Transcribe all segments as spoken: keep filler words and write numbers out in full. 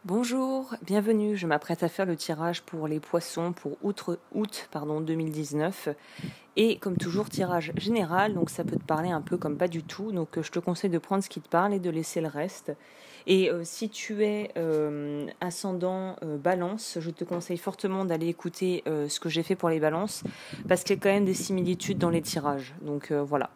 Bonjour, bienvenue. Je m'apprête à faire le tirage pour les poissons pour août, août pardon, deux mille dix-neuf. Et comme toujours, tirage général, donc ça peut te parler un peu comme pas du tout. Donc je te conseille de prendre ce qui te parle et de laisser le reste. Et euh, si tu es euh, ascendant euh, balance, je te conseille fortement d'aller écouter euh, ce que j'ai fait pour les balances, parce qu'il y a quand même des similitudes dans les tirages. Donc euh, voilà.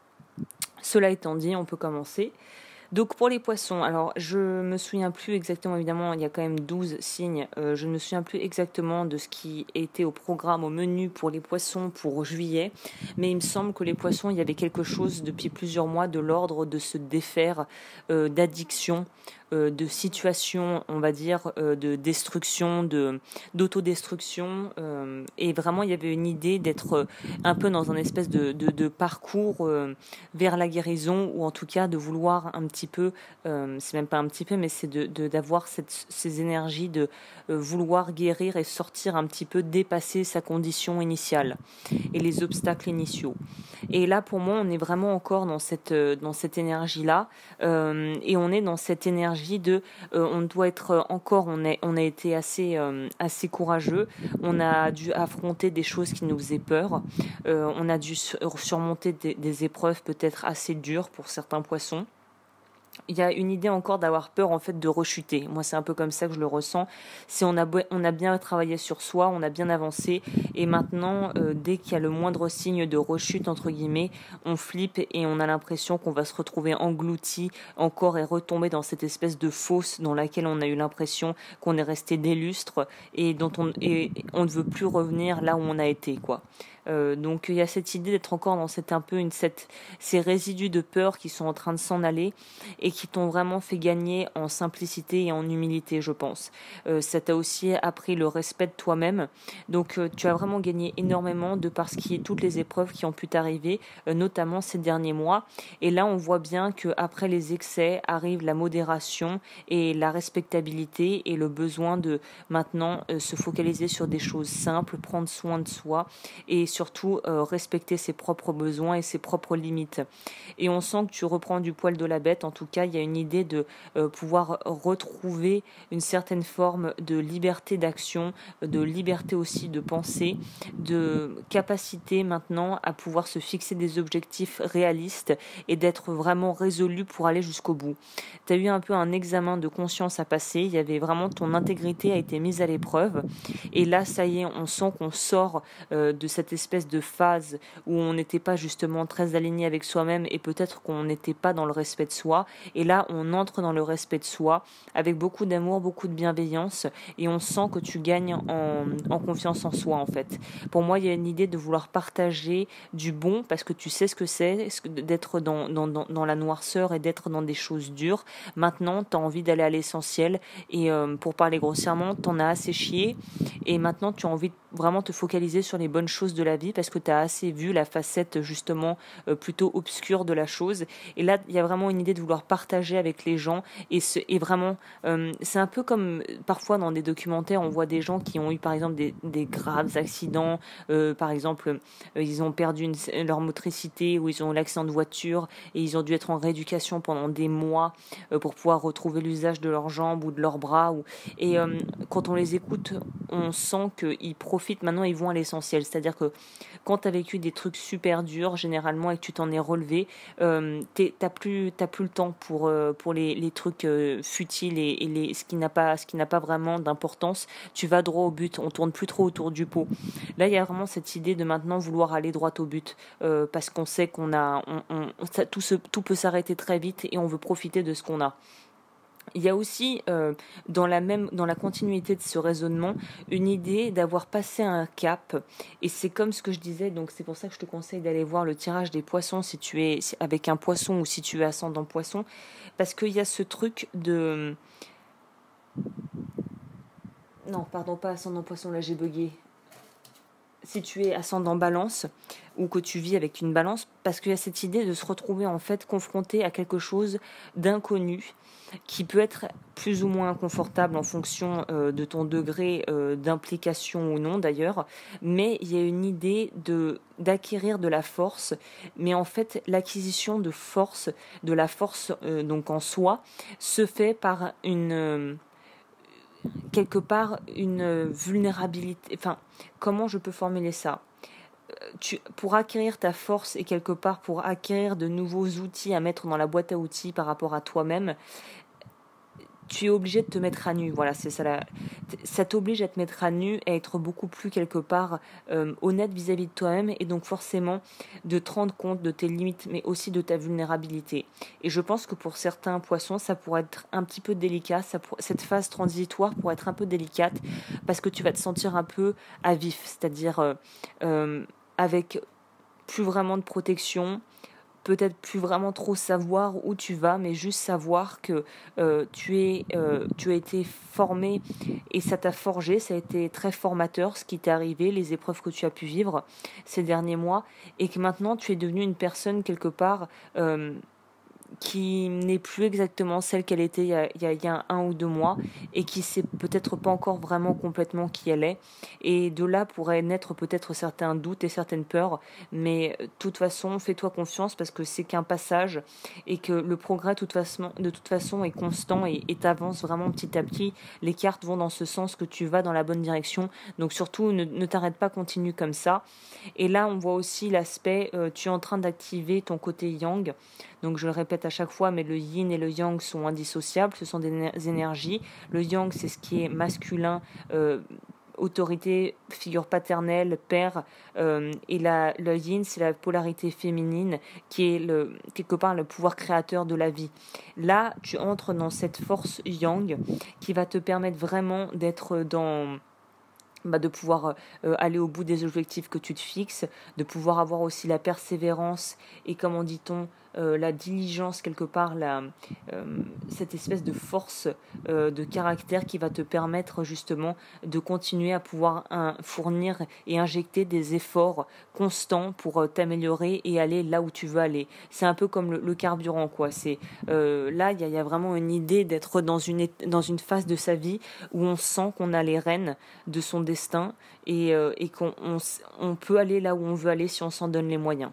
Cela étant dit, on peut commencer. Donc pour les poissons, alors je me souviens plus exactement, évidemment il y a quand même douze signes, euh, je ne me souviens plus exactement de ce qui était au programme, au menu pour les poissons pour juillet, mais il me semble que les poissons, il y avait quelque chose depuis plusieurs mois de l'ordre de se défaire euh, d'addiction, euh, de situation, on va dire, euh, de destruction, de, d'autodestruction, euh, et vraiment il y avait une idée d'être un peu dans un espèce de, de, de parcours euh, vers la guérison, ou en tout cas de vouloir un petit peu, euh, c'est même pas un petit peu, mais c'est de, de, d'avoir cette, ces énergies de euh, vouloir guérir et sortir un petit peu, dépasser sa condition initiale et les obstacles initiaux. Et là, pour moi, on est vraiment encore dans cette, euh, dans cette énergie-là, euh, et on est dans cette énergie de, euh, on doit être encore, on, est, on a été assez, euh, assez courageux, on a dû affronter des choses qui nous faisaient peur, euh, on a dû surmonter des, des épreuves peut-être assez dures pour certains poissons. Il y a une idée encore d'avoir peur en fait de rechuter. Moi, c'est un peu comme ça que je le ressens. C'est on a on a bien travaillé sur soi, on a bien avancé, et maintenant, euh, dès qu'il y a le moindre signe de rechute entre guillemets, on flippe et on a l'impression qu'on va se retrouver englouti encore et retomber dans cette espèce de fosse dans laquelle on a eu l'impression qu'on est resté des lustres et dont on et on ne veut plus revenir là où on a été, quoi. Euh, donc il y a cette idée d'être encore dans cette un peu une cette ces résidus de peur qui sont en train de s'en aller et qui t'ont vraiment fait gagner en simplicité et en humilité, je pense. Euh, ça t'a aussi appris le respect de toi-même. Donc euh, tu as vraiment gagné énormément de par ce qui est toutes les épreuves qui ont pu t'arriver, euh, notamment ces derniers mois. Et là, on voit bien que après les excès arrive la modération et la respectabilité et le besoin de maintenant euh, se focaliser sur des choses simples, prendre soin de soi et surtout euh, respecter ses propres besoins et ses propres limites. Et on sent que tu reprends du poil de la bête. En tout cas, il y a une idée de euh, pouvoir retrouver une certaine forme de liberté d'action, de liberté aussi de penser, de capacité maintenant à pouvoir se fixer des objectifs réalistes et d'être vraiment résolu pour aller jusqu'au bout. Tu as eu un peu un examen de conscience à passer, il y avait vraiment ton intégrité a été mise à l'épreuve, et là ça y est, on sent qu'on sort euh, de cette espèce de phase où on n'était pas justement très aligné avec soi-même et peut-être qu'on n'était pas dans le respect de soi. Et là, on entre dans le respect de soi avec beaucoup d'amour, beaucoup de bienveillance, et on sent que tu gagnes en, en confiance en soi, en fait. Pour moi, il y a une idée de vouloir partager du bon parce que tu sais ce que c'est, d'être dans, dans, dans, dans la noirceur et d'être dans des choses dures. Maintenant, tu as envie d'aller à l'essentiel et euh, pour parler grossièrement, t'en as assez chié et maintenant tu as envie de vraiment te focaliser sur les bonnes choses de la vie parce que tu as assez vu la facette justement euh, plutôt obscure de la chose. Et là, il y a vraiment une idée de vouloir partager avec les gens et, ce, et vraiment, euh, c'est un peu comme parfois dans des documentaires, on voit des gens qui ont eu par exemple des, des graves accidents, euh, par exemple, euh, ils ont perdu une, leur motricité ou ils ont eu l'accident de voiture et ils ont dû être en rééducation pendant des mois euh, pour pouvoir retrouver l'usage de leurs jambes ou de leurs bras. Ou... Et euh, quand on les écoute, on sent qu'ils profitent maintenant, ils vont à l'essentiel. C'est-à-dire que quand tu as vécu des trucs super durs, généralement, et que tu t'en es relevé, euh, t'as plus, t'as plus le temps pour, euh, pour les, les trucs euh, futiles et, et les, ce qui n'a pas, ce qui n'a pas vraiment d'importance. Tu vas droit au but, on tourne plus trop autour du pot. Là, il y a vraiment cette idée de maintenant vouloir aller droit au but, euh, parce qu'on sait qu'on a, on, on, ça, tout, se, tout peut s'arrêter très vite et on veut profiter de ce qu'on a. Il y a aussi, euh, dans la même, dans la continuité de ce raisonnement, une idée d'avoir passé un cap. Et c'est comme ce que je disais, donc c'est pour ça que je te conseille d'aller voir le tirage des poissons si tu es avec un poisson ou si tu es ascendant poisson, parce qu'il y a ce truc de... Non, pardon, pas ascendant poisson, là j'ai bugué. Si tu es ascendant balance ou que tu vis avec une balance, parce qu'il y a cette idée de se retrouver en fait confronté à quelque chose d'inconnu qui peut être plus ou moins inconfortable en fonction euh, de ton degré euh, d'implication ou non d'ailleurs, mais il y a une idée de d'acquérir de la force, mais en fait l'acquisition de force, de la force euh, donc en soi, se fait par une euh, quelque part une vulnérabilité. Enfin, comment je peux formuler ça? Tu, pour acquérir ta force et quelque part pour acquérir de nouveaux outils à mettre dans la boîte à outils par rapport à toi-même, tu es obligé de te mettre à nu. Voilà, c'est ça. La, ça t'oblige à te mettre à nu et à être beaucoup plus quelque part euh, honnête vis-à-vis de toi-même et donc forcément de te rendre compte de tes limites, mais aussi de ta vulnérabilité. Et je pense que pour certains poissons, ça pourrait être un petit peu délicat. Ça pour, cette phase transitoire pourrait être un peu délicate parce que tu vas te sentir un peu à vif, c'est-à-dire euh, euh, avec plus vraiment de protection, peut-être plus vraiment trop savoir où tu vas, mais juste savoir que euh, tu, es, euh, tu as été formé et ça t'a forgé, ça a été très formateur ce qui t'est arrivé, les épreuves que tu as pu vivre ces derniers mois, et que maintenant tu es devenue une personne quelque part euh, qui n'est plus exactement celle qu'elle était il y, a, il, y a, il y a un ou deux mois et qui sait peut-être pas encore vraiment complètement qui elle est. Et de là pourraient naître peut-être certains doutes et certaines peurs, mais de toute façon, fais-toi confiance parce que c'est qu'un passage et que le progrès de toute façon, de toute façon est constant et t'avances vraiment petit à petit. Les cartes vont dans ce sens que tu vas dans la bonne direction. Donc surtout, ne, ne t'arrête pas, continue comme ça. Et là, on voit aussi l'aspect, euh, tu es en train d'activer ton côté yang. Donc je le répète à chaque fois, mais le yin et le yang sont indissociables, ce sont des énergies. Le yang, c'est ce qui est masculin, euh, autorité, figure paternelle, père, euh, et la, le yin, c'est la polarité féminine, qui est le, quelque part le pouvoir créateur de la vie. Là, tu entres dans cette force yang qui va te permettre vraiment d'être dans... Bah, de pouvoir euh, aller au bout des objectifs que tu te fixes, de pouvoir avoir aussi la persévérance et, comment dit-on, euh, la diligence quelque part, la, euh, cette espèce de force euh, de caractère qui va te permettre justement de continuer à pouvoir un, fournir et injecter des efforts constants pour euh, t'améliorer et aller là où tu veux aller. C'est un peu comme le, le carburant, quoi. C'est, euh, là, il y, y a vraiment une idée d'être dans une, dans une phase de sa vie où on sent qu'on a les rênes de son destin et, euh, et qu'on on, on peut aller là où on veut aller si on s'en donne les moyens.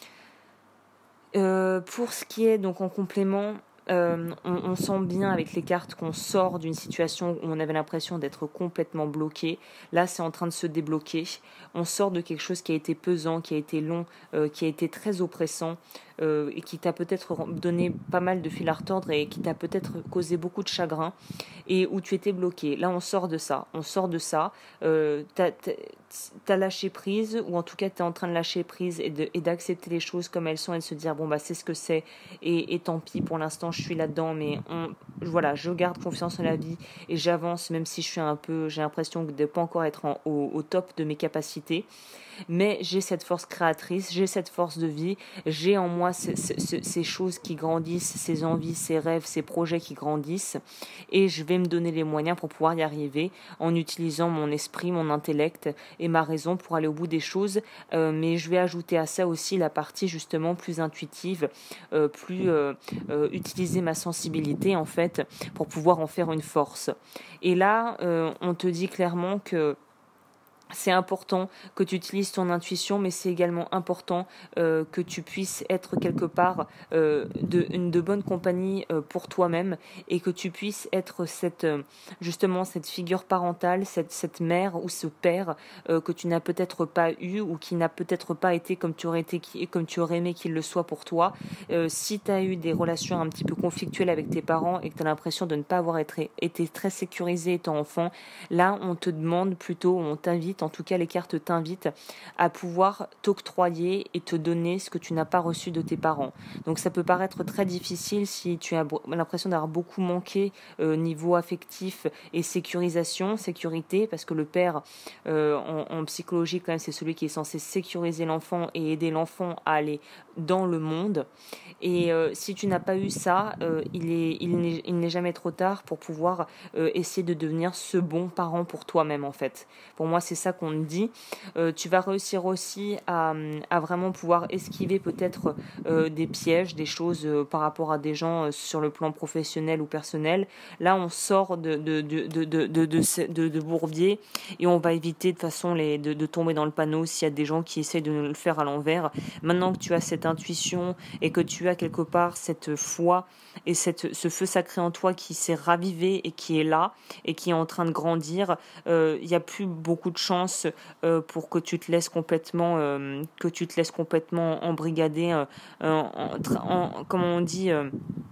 Euh, pour ce qui est donc en complément, euh, on, on sent bien avec les cartes qu'on sort d'une situation où on avait l'impression d'être complètement bloqué. Là, c'est en train de se débloquer. On sort de quelque chose qui a été pesant, qui a été long, euh, qui a été très oppressant. Euh, et qui t'a peut-être donné pas mal de fil à retordre et qui t'a peut-être causé beaucoup de chagrin et où tu étais bloqué. Là, on sort de ça. On sort de ça. Euh, t'as, t'as, t'as lâché prise, ou en tout cas, t'es en train de lâcher prise et, de, et d'accepter les choses comme elles sont et de se dire, bon, bah, c'est ce que c'est et, et tant pis, pour l'instant, je suis là-dedans, mais on, voilà, je garde confiance en la vie et j'avance, même si je suis un peu, j'ai l'impression de ne pas encore être en, au, au top de mes capacités. Mais j'ai cette force créatrice, j'ai cette force de vie, j'ai en moi ces, ces, ces choses qui grandissent, ces envies, ces rêves, ces projets qui grandissent, et je vais me donner les moyens pour pouvoir y arriver en utilisant mon esprit, mon intellect et ma raison pour aller au bout des choses, euh, mais je vais ajouter à ça aussi la partie justement plus intuitive, euh, plus euh, euh, utiliser ma sensibilité en fait pour pouvoir en faire une force. Et là, euh, on te dit clairement que c'est important que tu utilises ton intuition, mais c'est également important euh, que tu puisses être quelque part euh, de, une, de bonne compagnie euh, pour toi-même et que tu puisses être cette, euh, justement cette figure parentale, cette, cette mère ou ce père euh, que tu n'as peut-être pas eu ou qui n'a peut-être pas été comme tu aurais, été, comme tu aurais aimé qu'il le soit pour toi. Euh, si tu as eu des relations un petit peu conflictuelles avec tes parents et que tu as l'impression de ne pas avoir été, été très sécurisé étant enfant, là on te demande plutôt, on t'invite, en tout cas les cartes t'invitent à pouvoir t'octroyer et te donner ce que tu n'as pas reçu de tes parents. Donc ça peut paraître très difficile si tu as l'impression d'avoir beaucoup manqué euh, niveau affectif et sécurisation, sécurité, parce que le père euh, en, en psychologie quand même c'est celui qui est censé sécuriser l'enfant et aider l'enfant à aller dans le monde. Et euh, si tu n'as pas eu ça, euh, il, est, il, n'est, il n'est jamais trop tard pour pouvoir euh, essayer de devenir ce bon parent pour toi-même en fait. Pour moi c'est ça ça qu'on te dit. Euh, tu vas réussir aussi à, à vraiment pouvoir esquiver peut-être euh, des pièges, des choses euh, par rapport à des gens euh, sur le plan professionnel ou personnel. Là, on sort de, de, de, de, de, de, de, de, de bourbier et on va éviter de façon les, de, de tomber dans le panneau s'il y a des gens qui essaient de le faire à l'envers. Maintenant que tu as cette intuition et que tu as quelque part cette foi et cette, ce feu sacré en toi qui s'est ravivé et qui est là et qui est en train de grandir, euh, il n'y a plus beaucoup de chance euh, pour que tu te laisses complètement, euh, que tu te laisses complètement embrigader, euh, en, en, comme on dit, euh,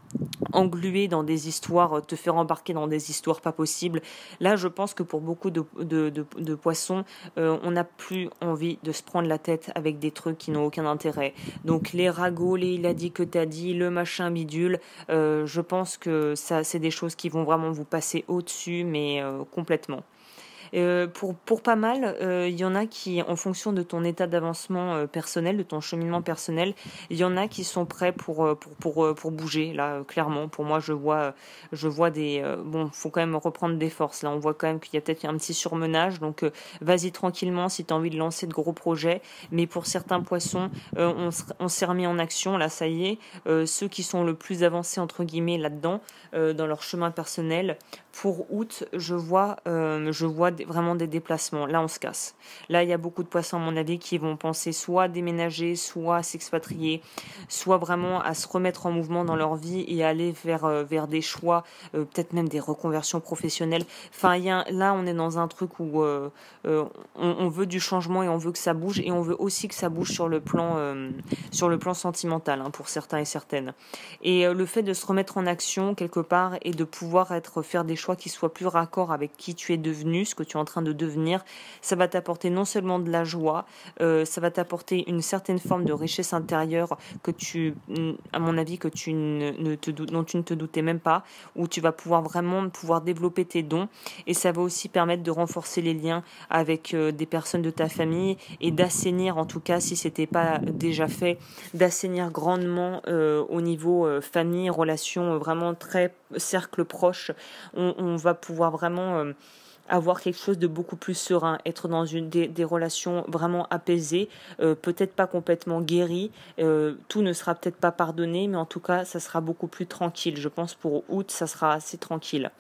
engluer dans des histoires, te faire embarquer dans des histoires pas possibles. Là, je pense que pour beaucoup de, de, de, de poissons, euh, on n'a plus envie de se prendre la tête avec des trucs qui n'ont aucun intérêt. Donc les ragots, les il a dit que t'as dit, le machin bidule, euh, je pense que ça, c'est des choses qui vont vraiment vous passer au-dessus, mais euh, complètement. Euh, pour, pour pas mal, il euh, y en a qui, en fonction de ton état d'avancement euh, personnel, de ton cheminement personnel, il y en a qui sont prêts pour, euh, pour, pour, euh, pour bouger, là, euh, clairement. Pour moi, je vois, je vois des... Euh, bon, faut quand même reprendre des forces. Là, on voit quand même qu'il y a peut-être un petit surmenage. Donc, euh, vas-y tranquillement si tu as envie de lancer de gros projets. Mais pour certains poissons, euh, on, on s'est remis en action. Là, ça y est. Euh, ceux qui sont le plus avancés, entre guillemets, là-dedans, euh, dans leur chemin personnel, pour août, je vois, euh, je vois des, vraiment des déplacements. Là, on se casse. Là, il y a beaucoup de poissons, à mon avis, qui vont penser soit à déménager, soit à s'expatrier, soit vraiment à se remettre en mouvement dans leur vie et aller vers, euh, vers des choix, euh, peut-être même des reconversions professionnelles. Enfin, il y a, là, on est dans un truc où euh, euh, on, on veut du changement et on veut que ça bouge, et on veut aussi que ça bouge sur le plan, euh, sur le plan sentimental, hein, pour certains et certaines. Et euh, le fait de se remettre en action quelque part et de pouvoir être faire des choix qui soient plus raccord avec qui tu es devenu, ce que tu es en train de devenir, ça va t'apporter non seulement de la joie, euh, ça va t'apporter une certaine forme de richesse intérieure que tu, à mon avis, que tu ne, ne te, dont tu ne te doutais même pas, où tu vas pouvoir vraiment pouvoir développer tes dons, et ça va aussi permettre de renforcer les liens avec euh, des personnes de ta famille et d'assainir, en tout cas si c'était pas déjà fait, d'assainir grandement euh, au niveau euh, famille, relations, euh, vraiment très cercle proche. On, on va pouvoir vraiment euh, avoir quelque chose de beaucoup plus serein, être dans une des, des relations vraiment apaisées, euh, peut-être pas complètement guéries, euh, tout ne sera peut-être pas pardonné, mais en tout cas ça sera beaucoup plus tranquille. Je pense pour août ça sera assez tranquille.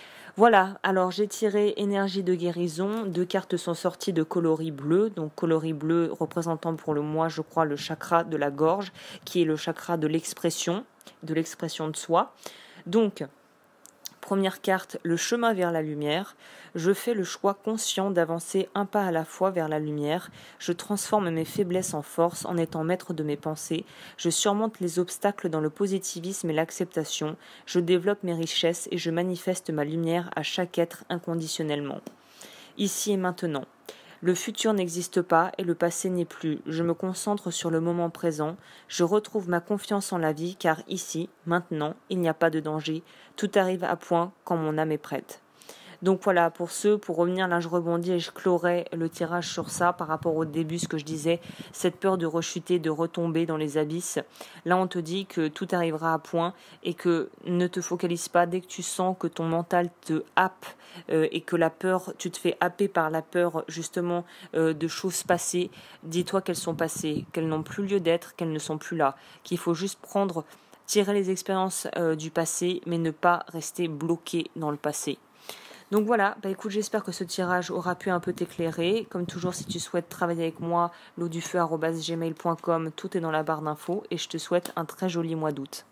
Voilà, alors j'ai tiré énergie de guérison, deux cartes sont sorties de coloris bleu, donc coloris bleu représentant pour le mois, je crois, le chakra de la gorge, qui est le chakra de l'expression, de l'expression de soi. Donc, première carte, le chemin vers la lumière. Je fais le choix conscient d'avancer un pas à la fois vers la lumière. Je transforme mes faiblesses en force en étant maître de mes pensées. Je surmonte les obstacles dans le positivisme et l'acceptation. Je développe mes richesses et je manifeste ma lumière à chaque être inconditionnellement. Ici et maintenant. Le futur n'existe pas et le passé n'est plus. Je me concentre sur le moment présent. Je retrouve ma confiance en la vie car ici, maintenant, il n'y a pas de danger. Tout arrive à point quand mon âme est prête. Donc voilà, pour ceux, pour revenir, là je rebondis et je clorai le tirage sur ça par rapport au début, ce que je disais, cette peur de rechuter, de retomber dans les abysses. Là on te dit que tout arrivera à point et que ne te focalise pas dès que tu sens que ton mental te happe euh, et que la peur, tu te fais happer par la peur justement euh, de choses passées. Dis-toi qu'elles sont passées, qu'elles n'ont plus lieu d'être, qu'elles ne sont plus là, qu'il faut juste prendre, tirer les expériences euh, du passé, mais ne pas rester bloqué dans le passé. Donc voilà, bah écoute, j'espère que ce tirage aura pu un peu t'éclairer. Comme toujours, si tu souhaites travailler avec moi, l'eau du feu arobase gmail point com, tout est dans la barre d'infos et je te souhaite un très joli mois d'août.